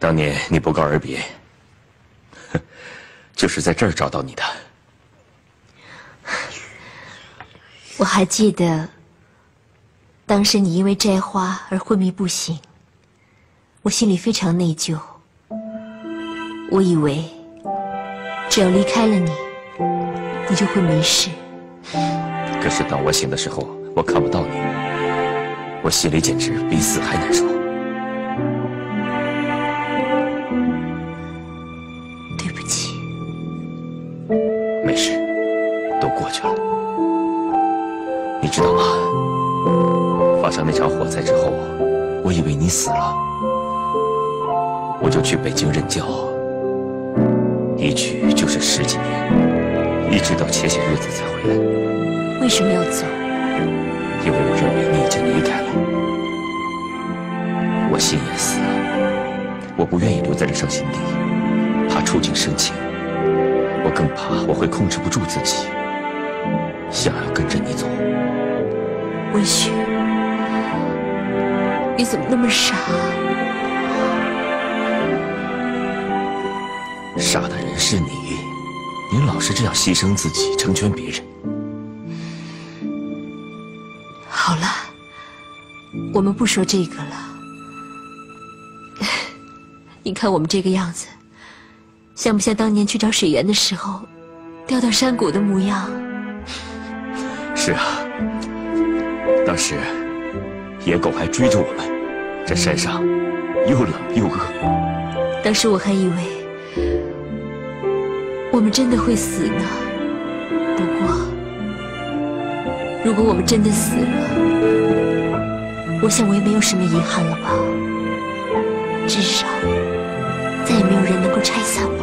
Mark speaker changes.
Speaker 1: 当年你不告而别，就是在这儿找到你的。
Speaker 2: 我还记得，当时你因为摘花而昏迷不醒，我心里非常内疚。我以为只要离开了你，你就会没事。
Speaker 1: 可是当我醒的时候，我看不到你，我心里简直比死还难受。
Speaker 2: 对不起。
Speaker 1: 没事，都过去了。你知道吗？发生那场火灾之后，我以为你死了，我就去北京任教，一去就是10几年，一直到前些日子才回来。
Speaker 2: 为什么要走？
Speaker 1: 因为我认为你已经离开了，我心也死了，我不愿意留在这伤心地，怕触景生情，我更怕我会控制不住自己，想要跟着你走。
Speaker 2: 文旭，你怎么那么傻？
Speaker 1: 傻的人是你，你老是这样牺牲自己，成全别人。
Speaker 2: 好了，我们不说这个了。你看我们这个样子，像不像当年去找水源的时候掉到山谷的模样？
Speaker 1: 是啊，当时野狗还追着我们，这山上又冷又饿。
Speaker 2: 当时我还以为我们真的会死呢。不过，如果我们真的死了，我想我也没有什么遗憾了吧。至少，再也没有人能够拆散我。